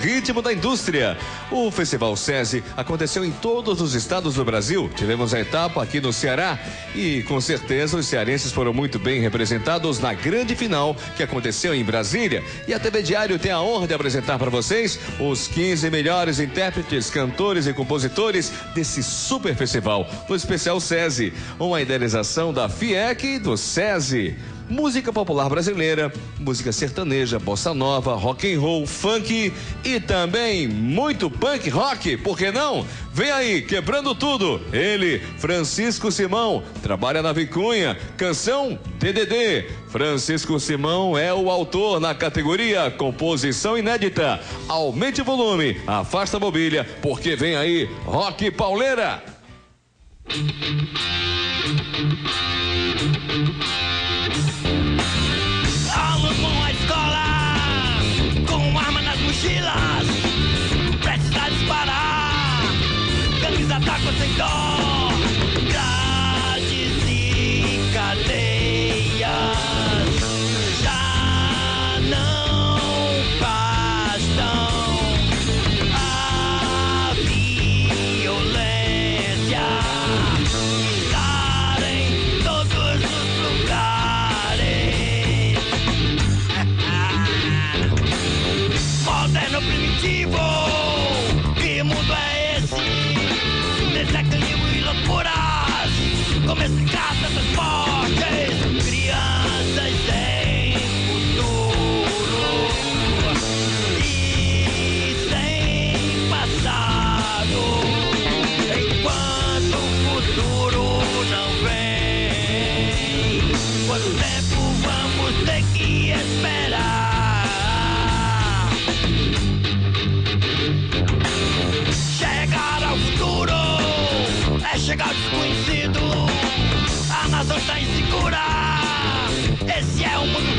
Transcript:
Ritmo da Indústria. O Festival SESI aconteceu em todos os estados do Brasil. Tivemos a etapa aqui no Ceará e com certeza os cearenses foram muito bem representados na grande final que aconteceu em Brasília. E a TV Diário tem a honra de apresentar para vocês os 15 melhores intérpretes, cantores e compositores desse super festival, do especial SESI, uma idealização da FIEC e do SESI. Música popular brasileira, música sertaneja, bossa nova, rock and roll, funk e também muito punk rock, por que não? Vem aí, quebrando tudo, ele, Francisco Simão, trabalha na Vicunha, canção DDD. Francisco Simão é o autor na categoria composição inédita. Aumente o volume, afasta a mobília, porque vem aí rock pauleira. Alunos vão à escola com arma nas mochilas, prestes a disparar, camisa taco sem dó, grades e cadeias já não bastam. A violência está em todos os lugares. Moderno primitivo, que mundo é esse? Desequilíbrio e loucuras, como esse caça das mortes, crianças sem futuro e sem passado, enquanto o futuro não vem. Quanto tempo vamos ter que esperar? Chegar ao futuro é chegar ao desconhecido. A nação está insegura. Esse é o mundo